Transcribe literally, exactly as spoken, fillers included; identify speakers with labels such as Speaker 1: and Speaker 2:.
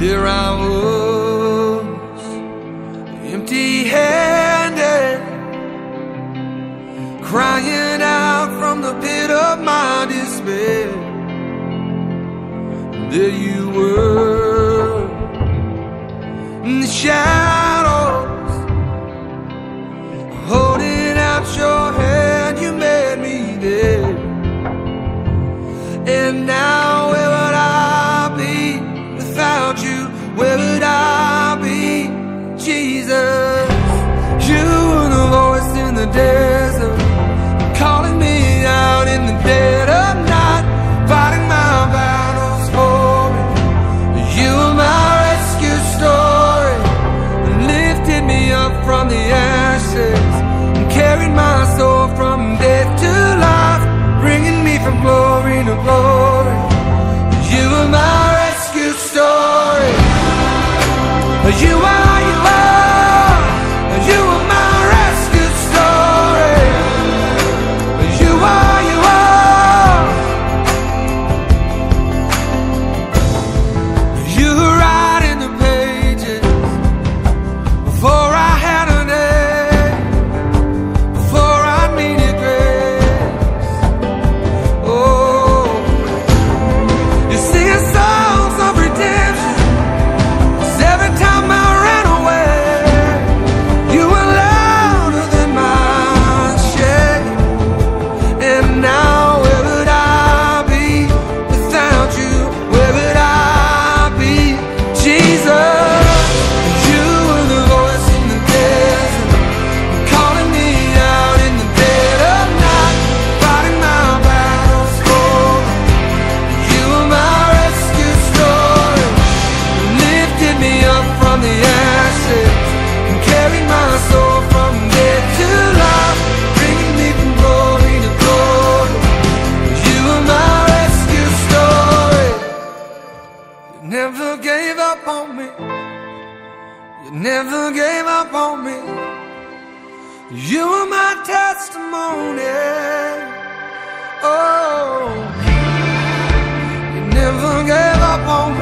Speaker 1: There I was, empty-handed, crying out from the pit of my despair. There you were, in the shadows, holding out your hand. You made me there. And now where would I be without you? Where would I be, Jesus? You were the voice in the desert, calling me out in the dead of night, fighting my battles for me. You were my rescue story, lifted me up from the ashes, and carried my soul from death to life, bringing me from glory to glory. You were my rescue story. You are, you are, you are my rescue story. You are, you are. You were writing the pages before I had a name, before I needed grace. Oh, you're singing songs of redemption. 'Cause every time I ran away, you were louder than my shame. And now where would I be without you? Where would I be, Jesus? You were the voice in the desert, calling me out in the dead of night, fighting my battles for me. You were my rescue story, lifted me up from the ashes, and carried my soul from death to life, bringing me from glory to glory. You were my rescue story. You never gave up on me. You never gave up on me. You were my testimony. Oh, you never gave up on me.